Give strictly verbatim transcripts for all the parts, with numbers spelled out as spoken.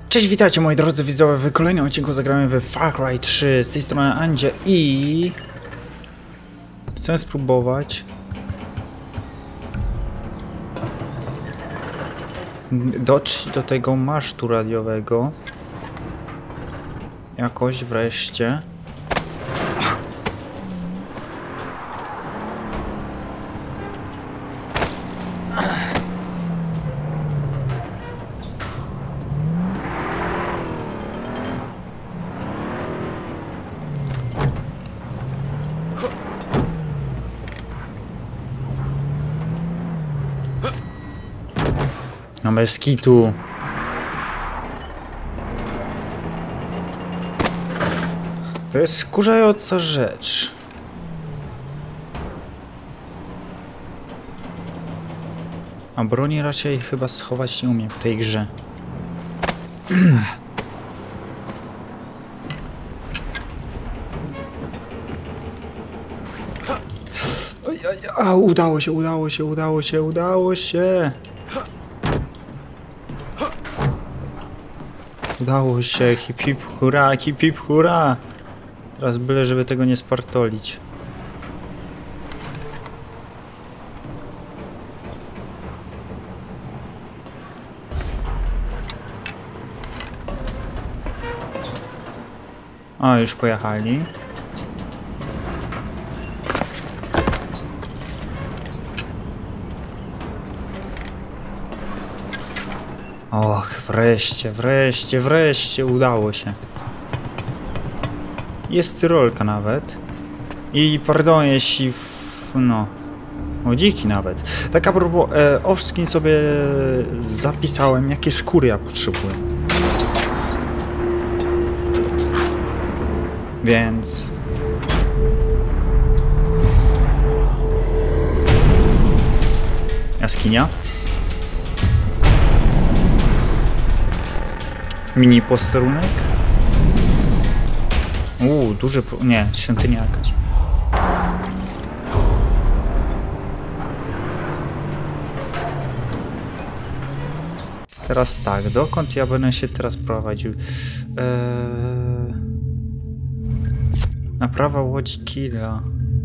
Cześć, witajcie moi drodzy widzowie, w kolejnym odcinku zagramy w Far Cry trzy, z tej strony Andzie i... chcę spróbować dotrzeć do tego masztu radiowego jakoś wreszcie. No bez kitu. To jest skurzająca rzecz. A broni raczej chyba schować nie umiem w tej grze. A, udało się, udało się, udało się, udało się. Udało się, hip hip hura, hip hip hura. Teraz byle, żeby tego nie spartolić. O, już pojechali. Och, wreszcie, wreszcie, wreszcie udało się. Jest tyrolka nawet. I pardon, jeśli w, no... O, dziki nawet. Tak a propos, e, offscreen sobie zapisałem, jakie skóry ja potrzebuję. Więc... jaskinia. Mini posterunek. Uuu, duży... nie, świątynia jakaś. Teraz tak, dokąd ja będę się teraz prowadził? Eee... Naprawa łodzi Killa.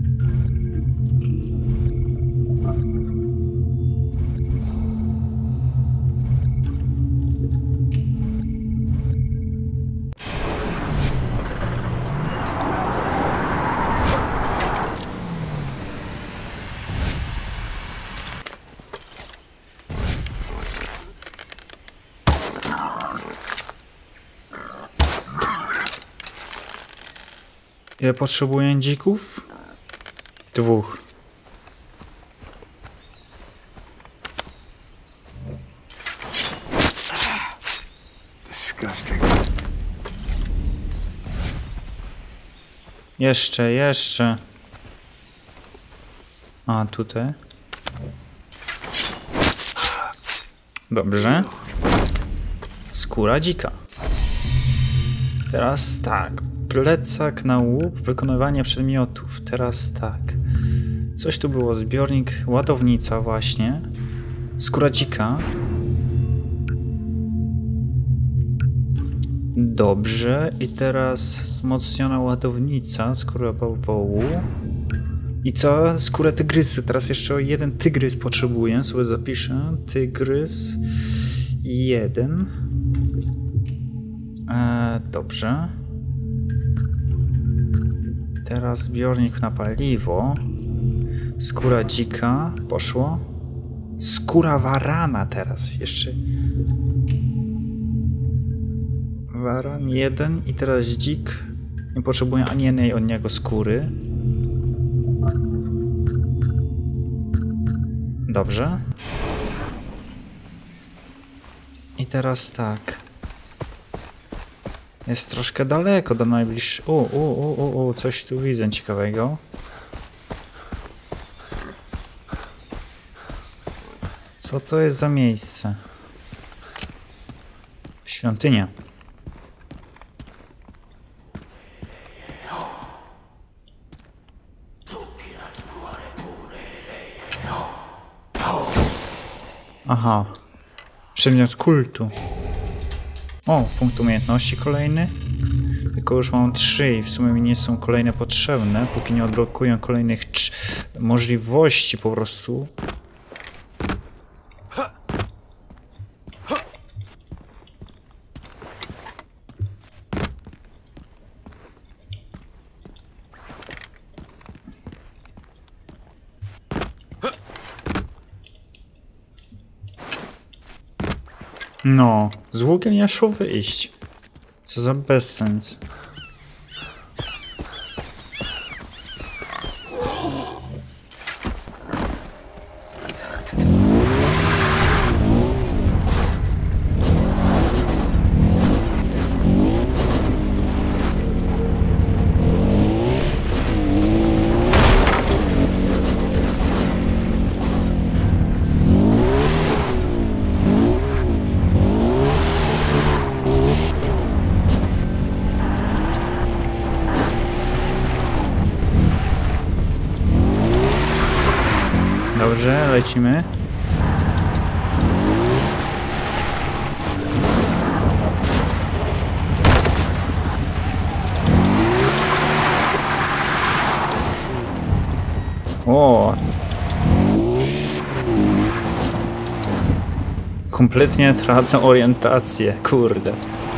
Ile potrzebuję dzików? Dwóch. Disgusting. Jeszcze, jeszcze. A, tutaj. Dobrze. Skóra dzika. Teraz tak. Plecak na łup, wykonywanie przedmiotów. Teraz tak. Coś tu było. Zbiornik, ładownica właśnie. Skóra dzika. Dobrze. I teraz wzmocniona ładownica. Skóra bałwołu. I co? Skórę tygrysy. Teraz jeszcze o jeden tygrys potrzebuję. Sobie zapiszę. Tygrys. Jeden. Eee, dobrze. Teraz zbiornik na paliwo. Skóra dzika. Poszło. Skóra warana teraz jeszcze. Waran jeden i teraz dzik. Nie potrzebuję ani jednej od niego skóry. Dobrze. I teraz tak. Jest troszkę daleko do najbliższego. O, o, o, o, o, coś tu widzę ciekawego. Co to jest za miejsce? Świątynia. Aha. Przedmiot kultu. O, punkt umiejętności kolejny. Tylko już mam trzy i w sumie mi nie są kolejne potrzebne, póki nie odblokuję kolejnych możliwości po prostu. No, z łukiem nie szło wyjść. Co za bezsens. Dobrze, lecimy. O! Kompletnie tracę orientację, kurde.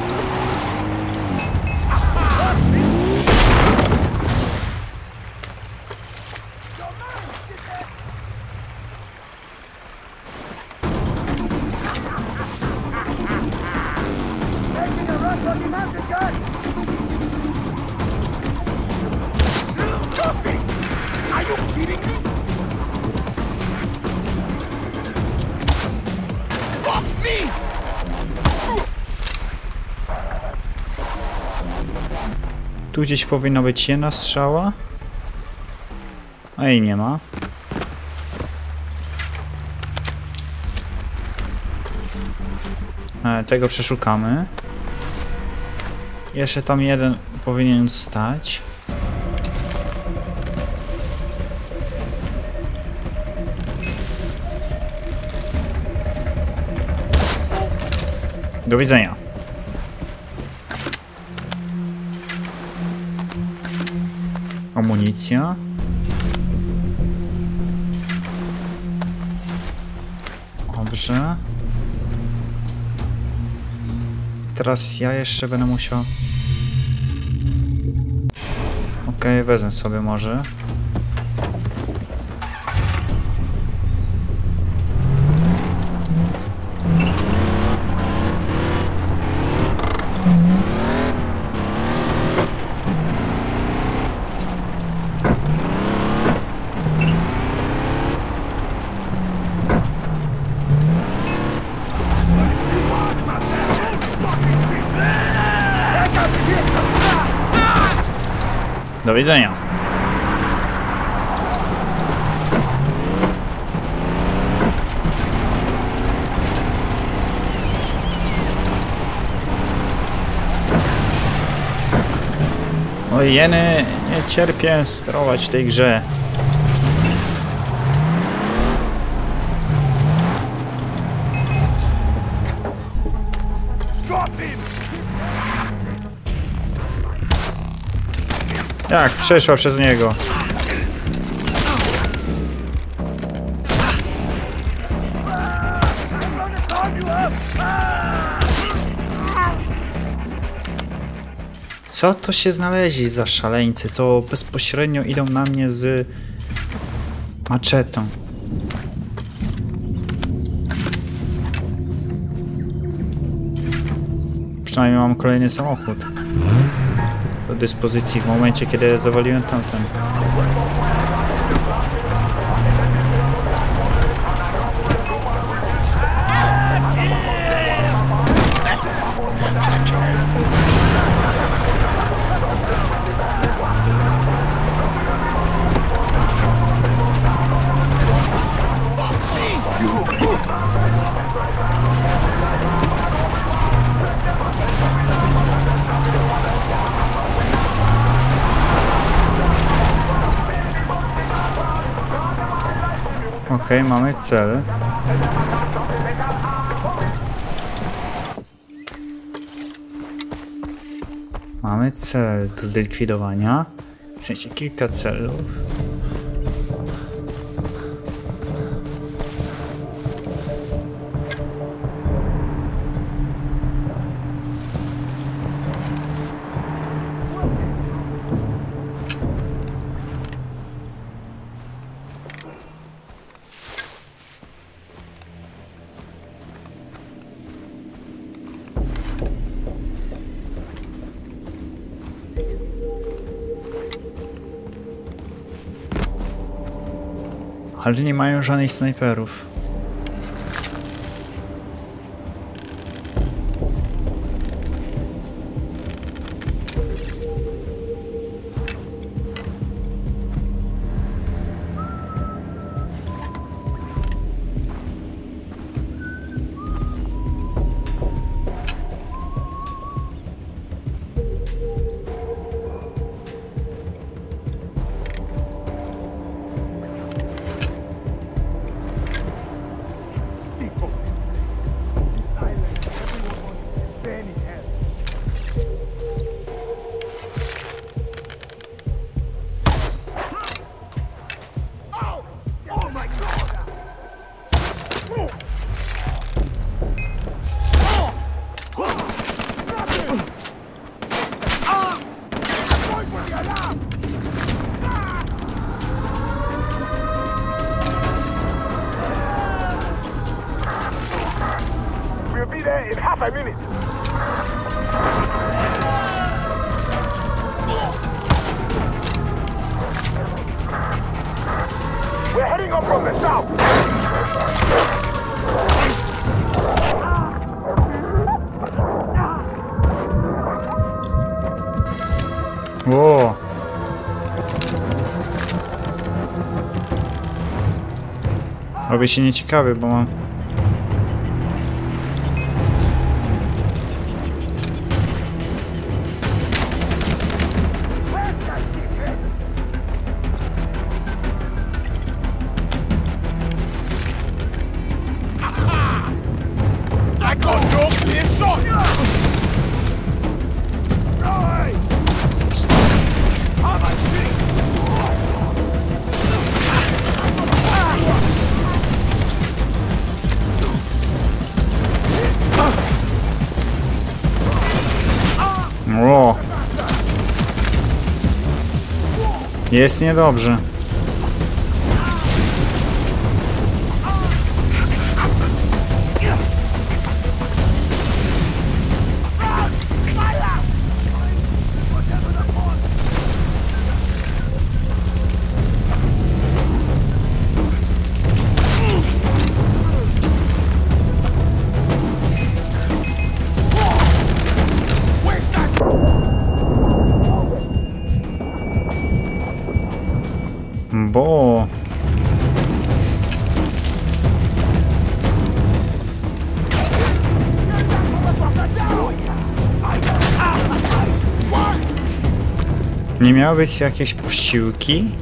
Tu gdzieś powinna być jedna strzała. A jej nie ma. E, tego przeszukamy. Jeszcze tam jeden powinien stać. Do widzenia. Amunicja. Dobrze. Teraz ja jeszcze będę musiał... Okej, wezmę sobie może. Do widzenia. Oj, jeny, nie cierpię sterować w tej grze. Jak przeszła przez niego. Co to się znaleźli za szaleńcy, co bezpośrednio idą na mnie z maczetą? Przynajmniej mam kolejny samochód do dyspozycji w momencie, kiedy zawaliłem tamten. Okej, okay, mamy cel. Mamy cel do zlikwidowania. W sensie kilka celów. Ale nie mają żadnych snajperów. In half a minute. We're heading up from the south. Ło! Robię się nieciekawy, bo mam... O! Jest niedobrze. Bo... Nie miały być jakieś posiłki?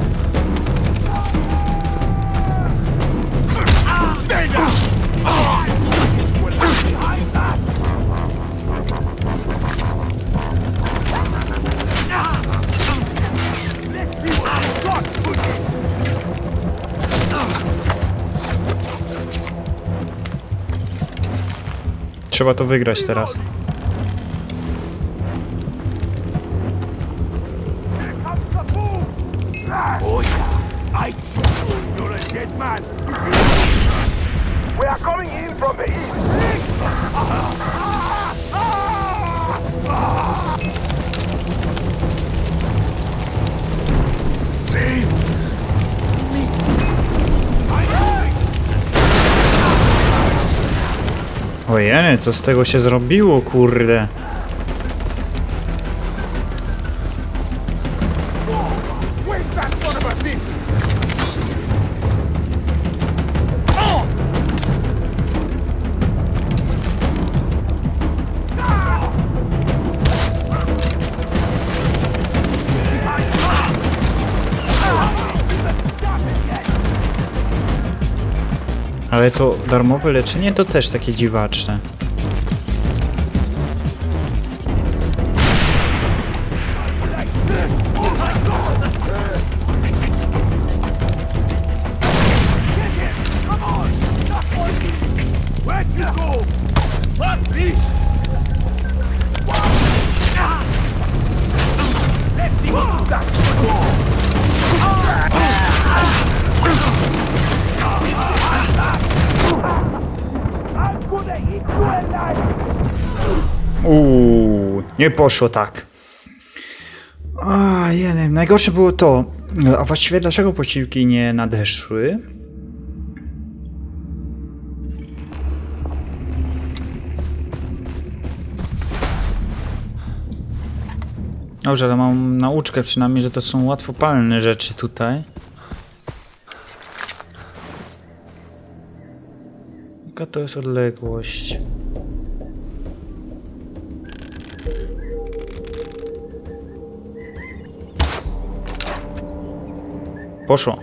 Trzeba to wygrać teraz. We are coming in from the east. Ojeny, co z tego się zrobiło, kurde? Ale to darmowe leczenie to też takie dziwaczne. Uuu, nie poszło tak. A, nie wiem, najgorsze było to, a właściwie dlaczego posiłki nie nadeszły? Dobrze, ale mam nauczkę przynajmniej, że to są łatwopalne rzeczy tutaj. Jaka to jest odległość? Poszło.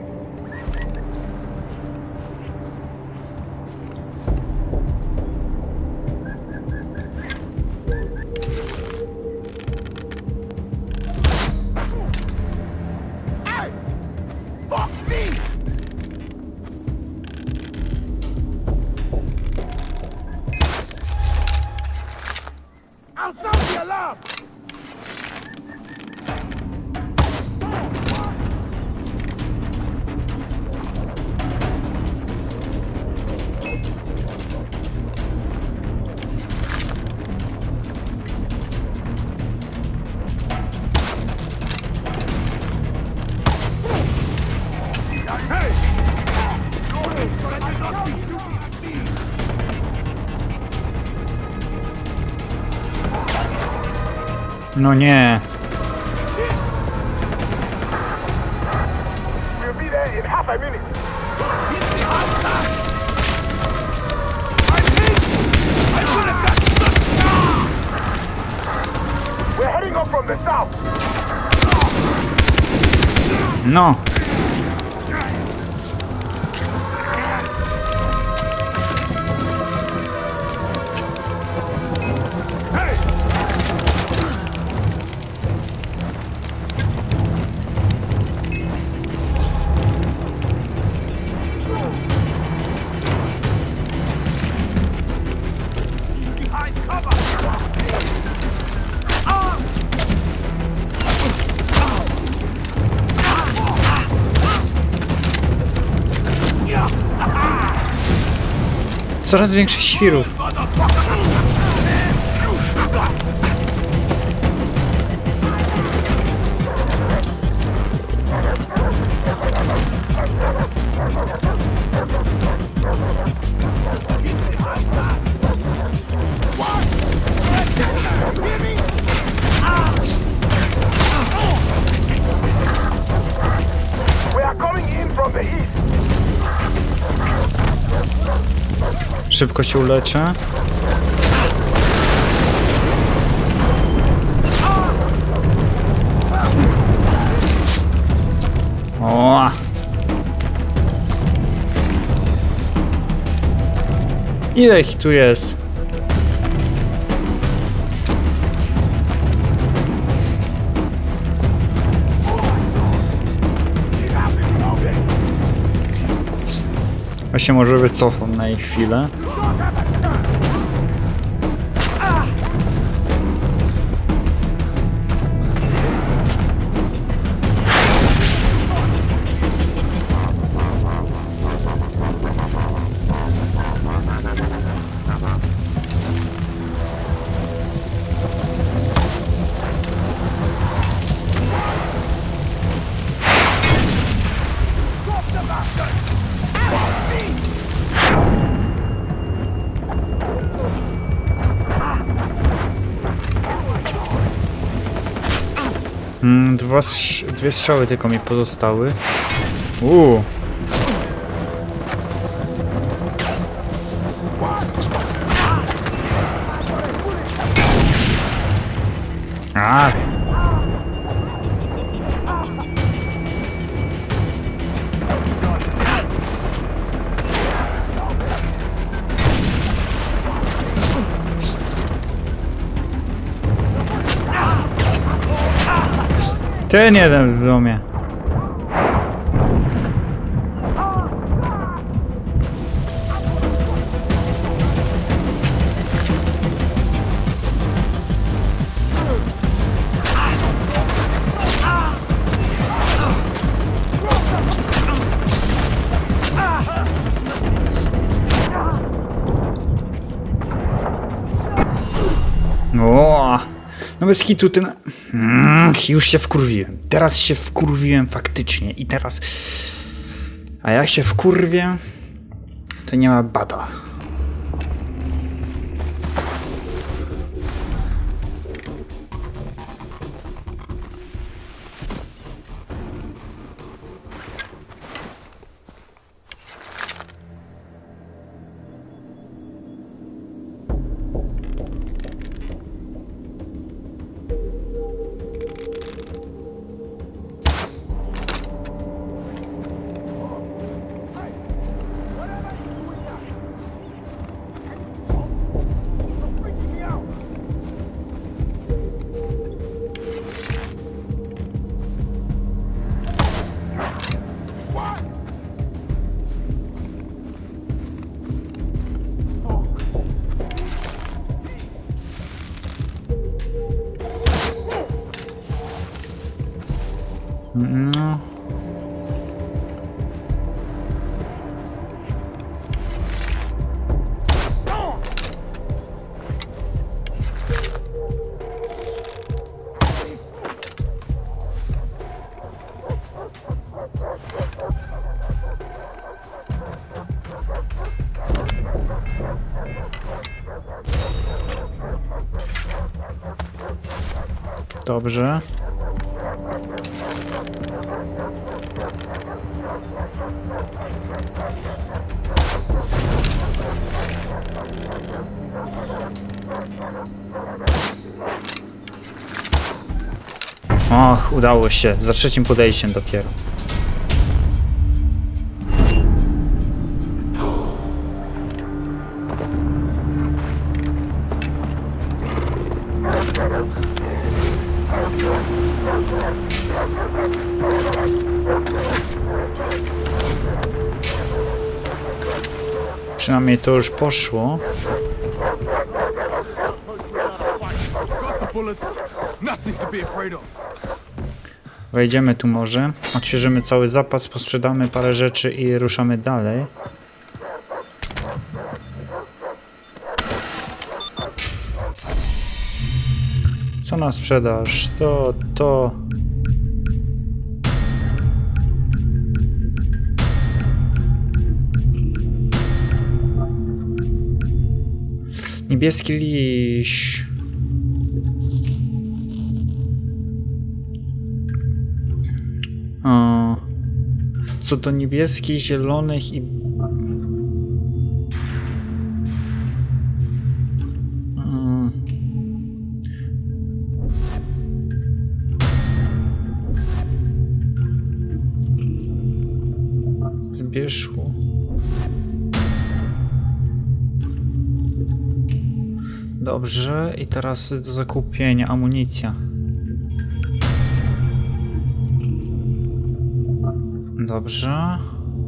No nie. We'll be there in half a minute. We're heading up from the south. No. Coraz większych świrów. We are coming in from the east. Szybko się uleczę. O! Ile ich tu jest? Ja się może wycofam na ich chwilę. Mm, dwa strz dwie strzały tylko mi pozostały. Uuu. Ach. Ten jeden w domie. O, no bez kitu ten... Mm, już się wkurwiłem. Teraz się wkurwiłem faktycznie. I teraz... A jak się wkurwię, to nie ma bata. No. Dobrze. Och, udało się. Za trzecim podejściem dopiero. Przynajmniej to już poszło. Wejdziemy tu może, odświeżymy cały zapas, posprzedamy parę rzeczy i ruszamy dalej. Co na sprzedaż? To, to... Niebieski liść. O. Co do niebieskich, zielonych i... Mm. Zbierzło. Dobrze, i teraz do zakupienia amunicja. Dobrze.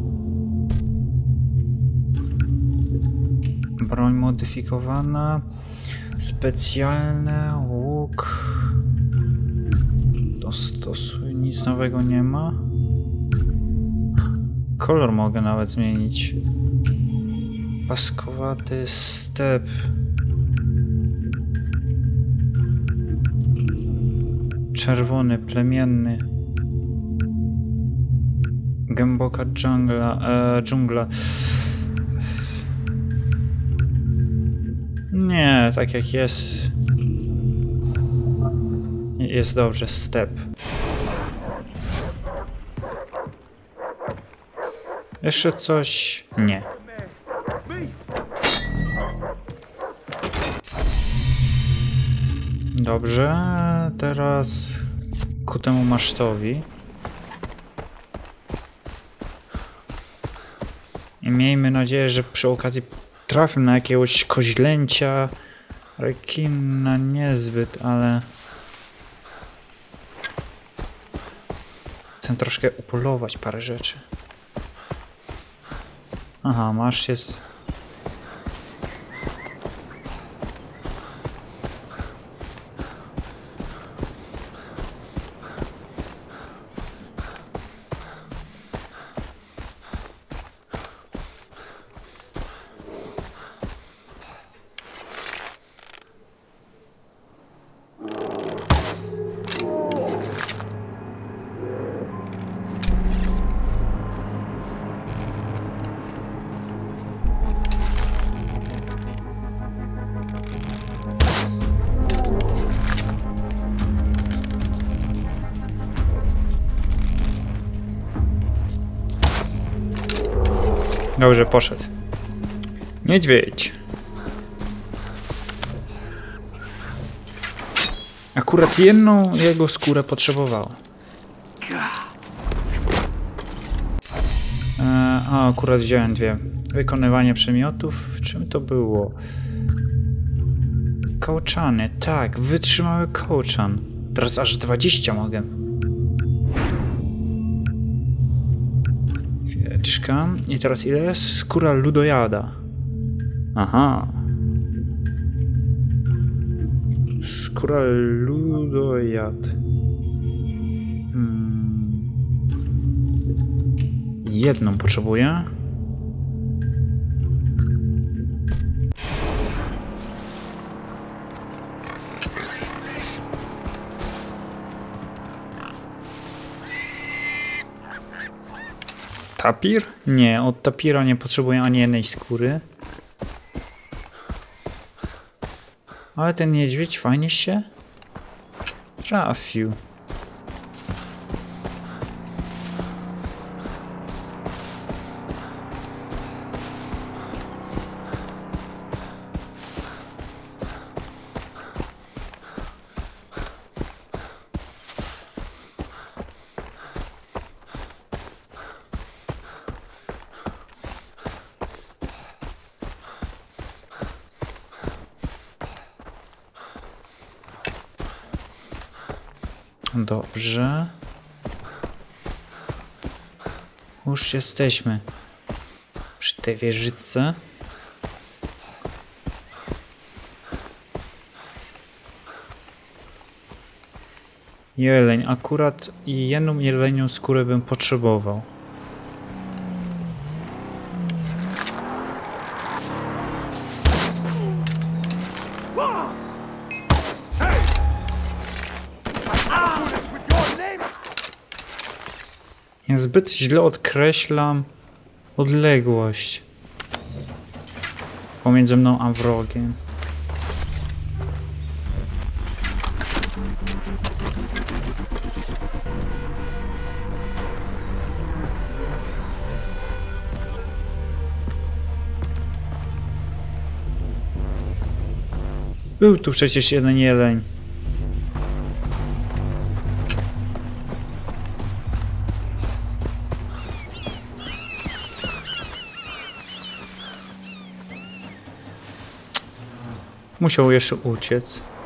Broń modyfikowana. Specjalne, łuk. Dostosuj, nic nowego nie ma. Kolor mogę nawet zmienić. Paskowaty step. Czerwony, plemienny. Głęboka dżungla, e, dżungla. Nie, tak jak jest. Jest dobrze, step. Jeszcze coś? Nie. Dobrze, teraz ku temu masztowi. I miejmy nadzieję, że przy okazji trafię na jakiegoś koźlęcia, rekina niezbyt, ale chcę troszkę upolować parę rzeczy. Aha, masz jest... Dobrze, poszedł. Niedźwiedź. Akurat jedną jego skórę potrzebowało. E, a, akurat wziąłem dwie. Wykonywanie przemiotów. Czym to było? Kołczany. Tak, wytrzymały kołczan. Teraz aż dwadzieścia mogę. Chwileczka. I teraz ile? Skóra ludojada. Aha. Skóra ludojad. Hmm. Jedną potrzebuję. Tapir? Nie, od tapira nie potrzebuję ani jednej skóry. Ale ten niedźwiedź fajnie się trafił. Dobrze. Już jesteśmy przy tej wieżyce. Jeleń. Akurat jedną jelenią skórę bym potrzebował. Ja zbyt źle odkreślam odległość pomiędzy mną a wrogiem. Był tu przecież jeden jeleń. Musiał jeszcze uciec.